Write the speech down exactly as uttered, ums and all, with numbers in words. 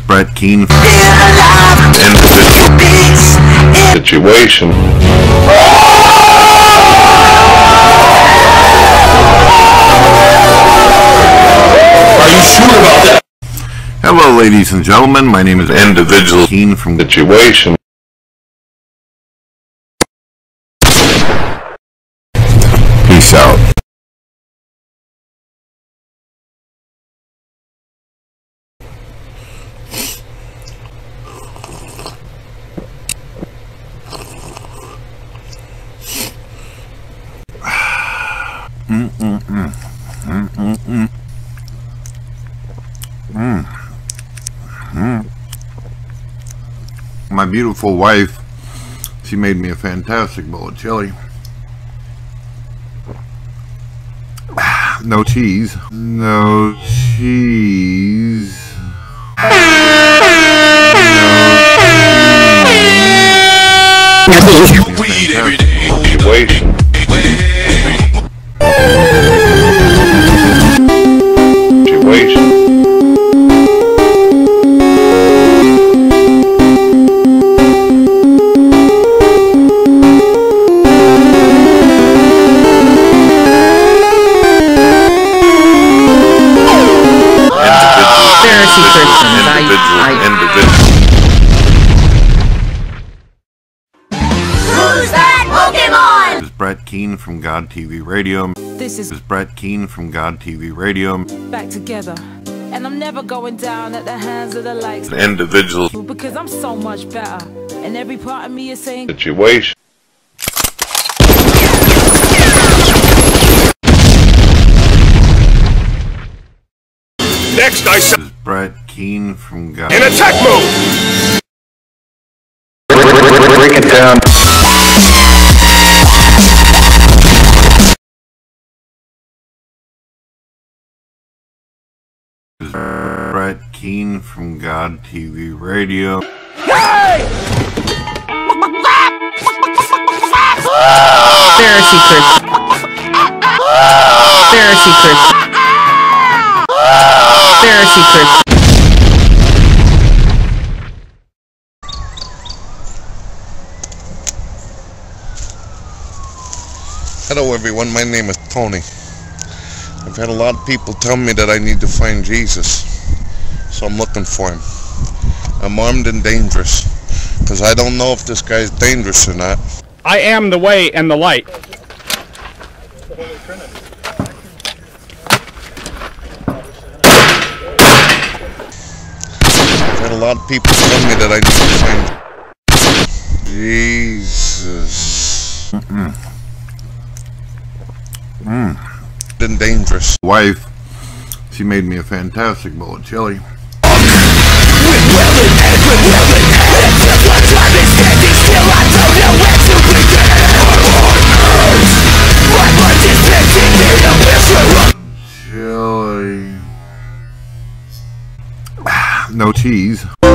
Brett Keane. Situation. Are you sure about that? Hello, ladies and gentlemen. My name is Individual Keane from Situation. Peace out. Mm mm mm mm mm mm mm mm. My beautiful wife, she made me a fantastic bowl of chili. No cheese. No cheese. No cheese. Weed every day. Situation. Situation. Who's that Pokemon? This is Brett Keane from God T V Radio. This is This is Brett Keane from God T V Radio. back together. And I'm never going down at the hands of the likes. Individual Because I'm so much better. And every part of me is saying, situation. Next, I said This is Brett Keane from God. in attack mode. Break it down. This is Brett Keane from God T V Radio. Pharisee Chris. Pharisee Chris. Pharisee Chris. Hello everyone, my name is Tony. I've had a lot of people tell me that I need to find Jesus, so I'm looking for him. I'm armed and dangerous, because I don't know if this guy's dangerous or not. I am the way and the light. I've had a lot of people tell me that I need to find Jesus. Mm-mm. Mm. And dangerous. Wife, she made me a fantastic bowl of chili. Chili. No cheese.